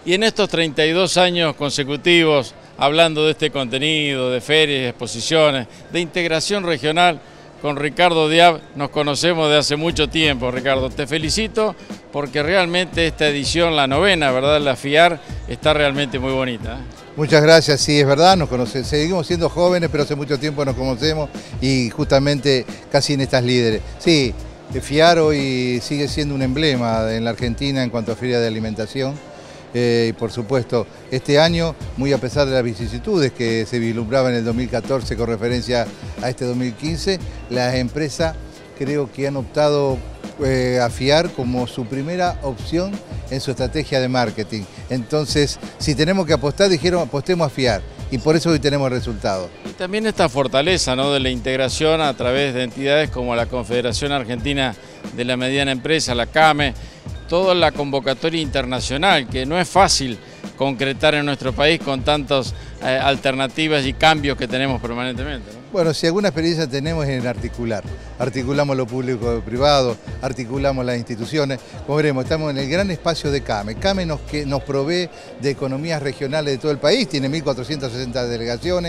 Y en estos 32 años consecutivos, hablando de este contenido, de ferias, exposiciones, de integración regional, con Ricardo Diab nos conocemos de hace mucho tiempo. Ricardo, te felicito porque realmente esta edición, la novena, ¿verdad?, la FIAR, está realmente muy bonita, ¿eh? Muchas gracias, sí, es verdad, nos conocemos, seguimos siendo jóvenes, pero hace mucho tiempo nos conocemos y justamente casi en estas líderes. Sí, FIAR hoy sigue siendo un emblema en la Argentina en cuanto a feria de alimentación. Y por supuesto, este año, muy a pesar de las vicisitudes que se vislumbraban en el 2014 con referencia a este 2015, las empresas creo que han optado a FIAR como su primera opción en su estrategia de marketing. Entonces, si tenemos que apostar, dijeron apostemos a FIAR y por eso hoy tenemos resultados. Y también esta fortaleza, ¿no?, de la integración a través de entidades como la Confederación Argentina de la Mediana Empresa, la CAME, toda la convocatoria internacional, que no es fácil concretar en nuestro país con tantas alternativas y cambios que tenemos permanentemente, ¿no? Bueno, si alguna experiencia tenemos es en articular. Articulamos lo público y lo privado, articulamos las instituciones. Como veremos, estamos en el gran espacio de CAME. CAME nos provee de economías regionales de todo el país, tiene 1.460 delegaciones,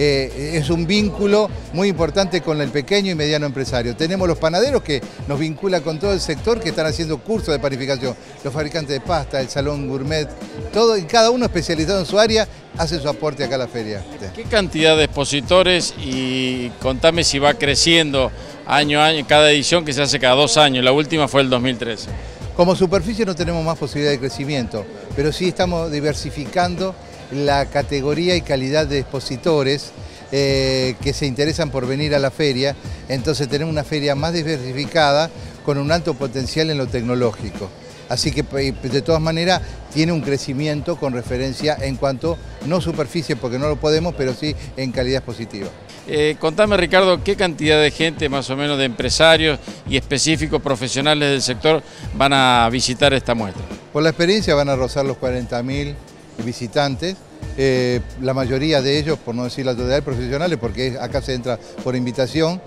es un vínculo muy importante con el pequeño y mediano empresario. Tenemos los panaderos que nos vincula con todo el sector que están haciendo cursos de panificación, los fabricantes de pasta, el salón gourmet, todo y cada uno especializado en su área hace su aporte acá a la feria. ¿Qué cantidad de expositores? Y contame si va creciendo año a año, cada edición que se hace cada 2 años, la última fue el 2013. Como superficie no tenemos más posibilidad de crecimiento, pero sí estamos diversificando la categoría y calidad de expositores que se interesan por venir a la feria, entonces tenemos una feria más diversificada con un alto potencial en lo tecnológico. Así que de todas maneras tiene un crecimiento con referencia en cuanto, no superficie porque no lo podemos, pero sí en calidad positiva. Contame, Ricardo, ¿qué cantidad de gente, más o menos de empresarios y específicos profesionales del sector van a visitar esta muestra? Por la experiencia van a rozar los 40.000 visitantes. La mayoría de ellos, por no decir la totalidad, profesionales, porque acá se entra por invitación,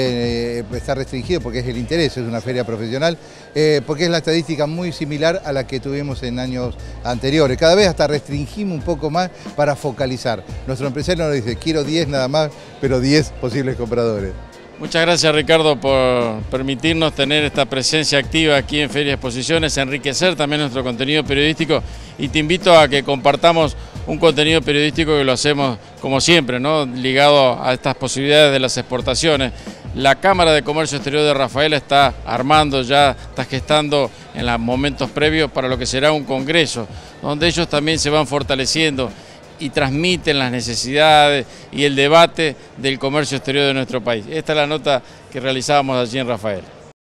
está restringido porque es el interés, es una feria profesional, porque es la estadística muy similar a la que tuvimos en años anteriores. Cada vez hasta restringimos un poco más para focalizar. Nuestro empresario nos dice, quiero 10 nada más, pero 10 posibles compradores. Muchas gracias, Ricardo, por permitirnos tener esta presencia activa aquí en Feria Exposiciones, enriquecer también nuestro contenido periodístico y te invito a que compartamos un contenido periodístico que lo hacemos como siempre, ¿no?, ligado a estas posibilidades de las exportaciones. La Cámara de Comercio Exterior de Rafaela está armando ya, está gestando en los momentos previos para lo que será un congreso, donde ellos también se van fortaleciendo y transmiten las necesidades y el debate del comercio exterior de nuestro país. Esta es la nota que realizábamos allí en Rafaela.